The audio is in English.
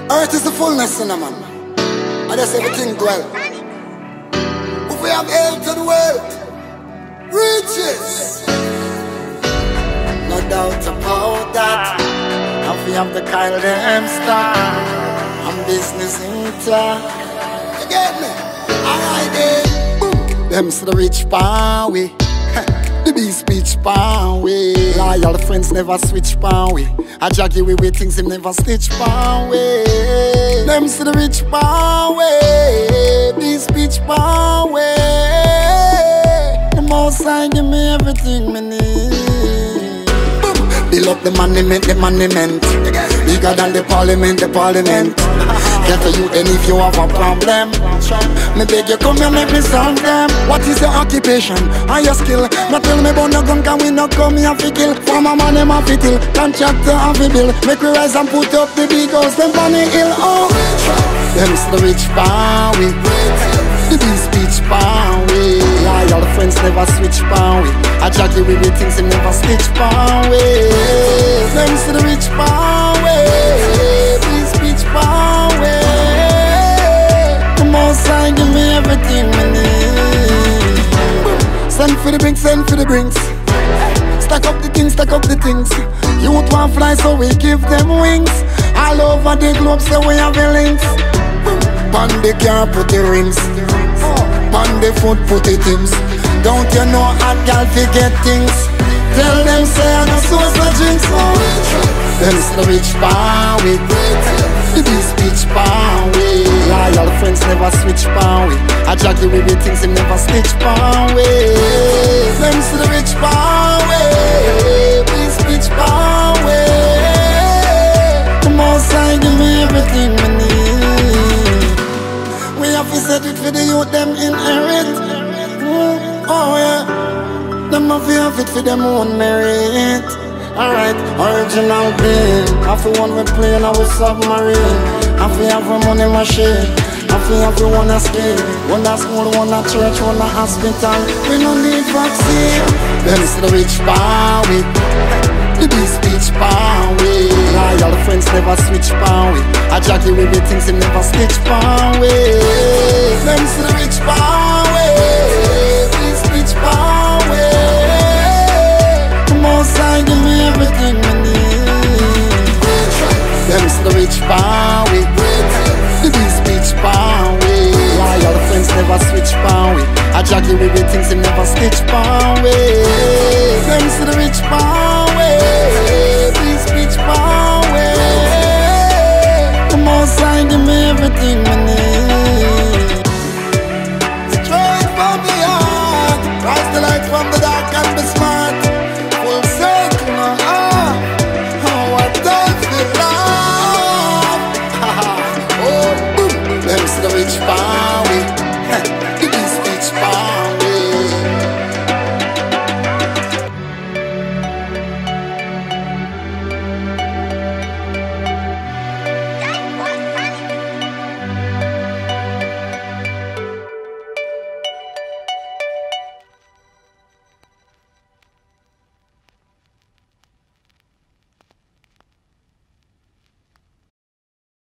Earth is the fullness in a man. And that's everything dwell. If we have health to the world, riches. No doubt about that. If we have the Kyle them stock, and business intact. You get me? Alright then. Boom. Them to the rich pound way. The beast speech pound way. Loyal friends never switch pound way. I jaggy with things him never snitch pound way. Them to the rich pound way. Beast speech pound way. The most I give me everything me need. Build up the money, make the monument. Bigger than the parliament, the parliament. Get to you then if you have a problem. Me beg you come here, make me solve them. What is your occupation and your skill? Not tell me about no gun, can we not come here fi kill? For my man, them a fi till. Contractor a fi bill. Make we rise and put up the big house, them on the hill. Oh, them's the rich pound way. The beast speech pound way. Loyal friends never switch pound way. I jaggy with the things them never snitch pound way. Them's the rich pound way. Beast speech pound way. The most I give me everything me need. Send for the bricks, send for the bricks. Stack up the things, stack up the things. Youth want fly, so we give them wings. All over the globe, so we have the links. Pon the car, put the rings. Pon the foot, put the things. Don't you know hot gal forget things? Tell them say I no source of drinks. Them's the rich pound way. The beast speech pound way. Loyal friends never switch pound way. I jaggy with the things him never snitch pound way. Them's the rich pound way. Beast speech pound way. The most I give me everything me need. We have to set it for the youth them inherit. Oh yeah. Them have it for them own merit. Alright, original being. I feel one we plane and we submarine. I feel have a money machine. I feel have one a ski. One a school, one a church, one a hospital. We no need vaccine. Them's the rich pound way. The beast speech pound way. Loyal friends never switch pound way. I jaggy with the things him never snitch pound way. Them's the rich pound way. Beast speech pound way. The most I give me everything me need. Them's the rich pound way. The beast speech pound way. Loyal friends never switch pound way. I jaggy with the things him never snitch pound way. Them's the rich pound way. Beast speech pound way. The most I give me everything me need.